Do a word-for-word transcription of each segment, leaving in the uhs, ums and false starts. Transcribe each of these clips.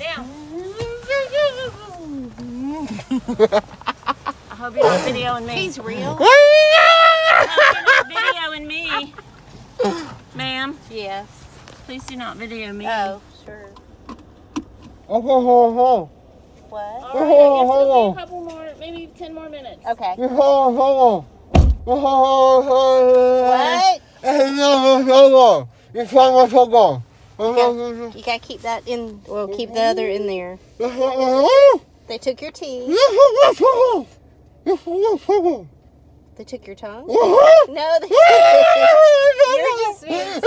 down. I hope you're not videoing me. He's real. I hope you're not videoing me. Ma'am, Yes. please do not video me. Oh, sure. Oh, ho, ho, ho. What? All right, I guess it'll be a couple more, maybe ten more minutes. Okay. Ho, ho, ho. Ho, ho, ho. What? What? You can't go so long. You, you gotta keep that in. Well, keep the other in there. They took your teeth. They took your tongue. No, they You're just being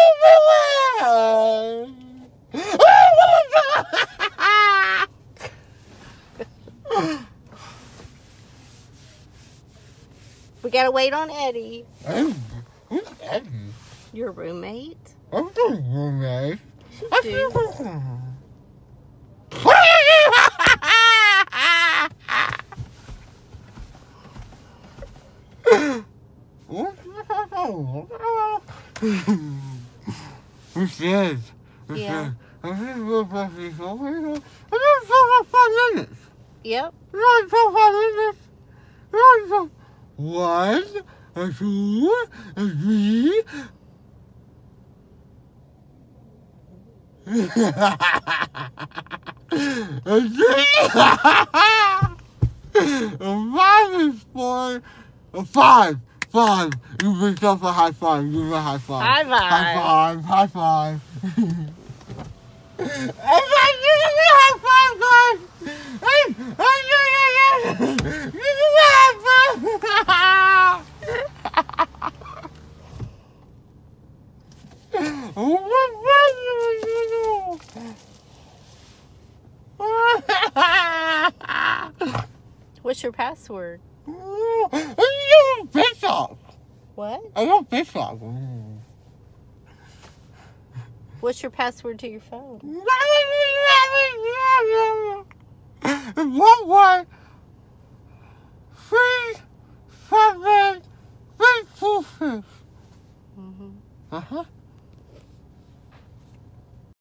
We gotta wait on Eddie. Who's Eddie? Your roommate. I'm the roommate. Dude. Who's this? Yeah. I'm just real fussy. I'm just for five minutes. Yep. Not for five minutes. Not for one, a two, a three. A three. A five is four. A five. Five. You give yourself a high five. Give me a high five. High five. High five. High five. I said give me a high five, guys. Hey, hey, hey, hey, hey. Give me a high five. What's your password? I don't fish off. What? I don't fish off. What's your password to your phone? One one three seven three two six. Mm-hmm. Uh huh.